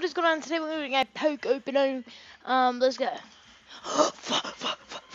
is going on? Today we're doing a poke opening. Let's go.